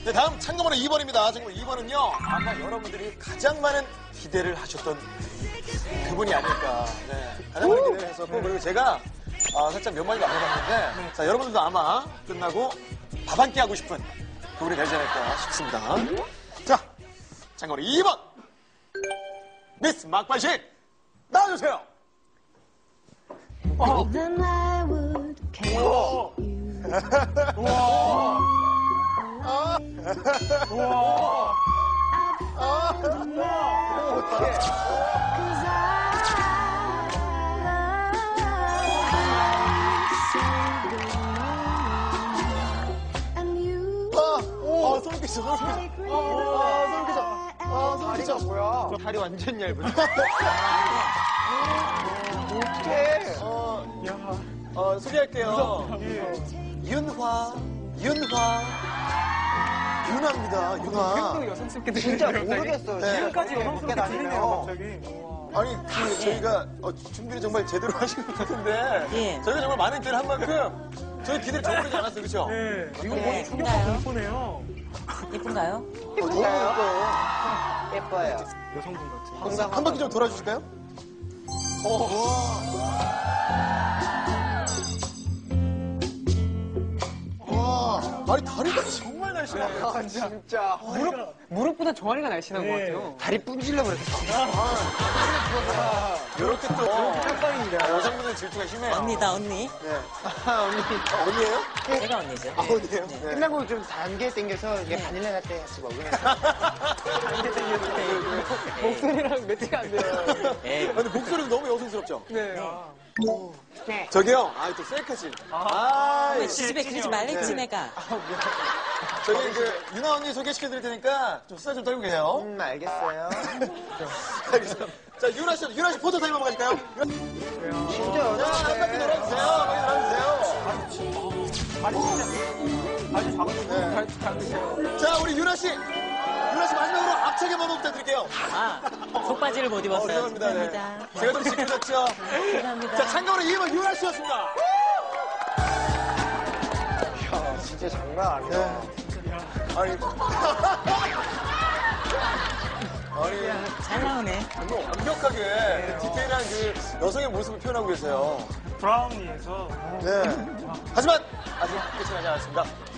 네, 다음 참가번호 2번입니다. 참가번호 2번은요, 아마 여러분들이 가장 많은 기대를 하셨던 그분이 아닐까. 네, 가장 많은 기대를 했었고, 그리고 제가 살짝 몇 마디도 안 해봤는데, 자, 여러분들도 아마 끝나고 밥 한 끼 하고 싶은 그분이 되지 않을까 싶습니다. 자, 참가번호 2번. 미스 막발식 나와주세요. Then I would catch you. Cause and you 소름 끼쳐, 소름 끼쳐. 소름 끼쳐. 소름 끼쳐. 뭐야? 다리 완전 얇은. 어떡해. 소개할게요. 윤화입니다. 윤화. 여성스럽게 진짜 모르겠어요. 네. 지금까지 여성스럽게 들리네요, 갑자기. 아니, 저희가 준비를 정말 제대로 하신 것 같은데, 예. 저희가 정말 많은 기대를 한 만큼, 저희 기대를 저버리지 않았어요, 그쵸? 네. 이거 네, 보니 충격과 예쁜가요? 공포네요. 예쁜가요? 너무 예뻐요. 예뻐요. 여성분 같은. 한 바퀴 좀 돌아주실까요? 와, 아니, 다리가 정말 날씬하다. 아, 진짜. 무릎보다 종아리가 날씬한 것 같아요. 다리 뿌리려고 그랬어. 이렇게 또, 깜빡입니다. 여성분들 질투가 심해요. 언니다, 언니. 네. 언니. 언니예요? 제가 언니죠. 언니예요? 네. 네. 끝나고 좀 단계 땡겨서 이게 바닐라 라떼 같이 먹으면. 목소리랑 매치가 안 돼요. 에이, 근데 목소리도 너무 여성스럽죠? 네. 네. 저기요, 또 셀카지. 지집에 그러지 말랬지, 네. 내가. 저기 유나 언니 소개시켜드릴 테니까 좀 수다 좀 떨고 계세요. 알겠어요. 알겠습니다. 자, 유나 씨 포토 타임 한번 가실까요? 진짜 자, 한 바퀴 돌아주세요. 아주 작으세요. 자, 우리 유나 씨 마지막으로 앞차게 한번 부탁드릴게요. 속바지를 못 입었어요. 죄송합니다. 네. 죄송합니다. 제가 좀 지켜졌죠? 죄송합니다. 자, 참가번호 2번 유나 씨였습니다. 이야, 진짜 장난 아니야. 아니. 잘 나오네. 정말 완벽하게 디테일한 그 여성의 모습을 표현하고 계세요. 브라우니에서 네. 하지만 아직 끝이 나지 않았습니다.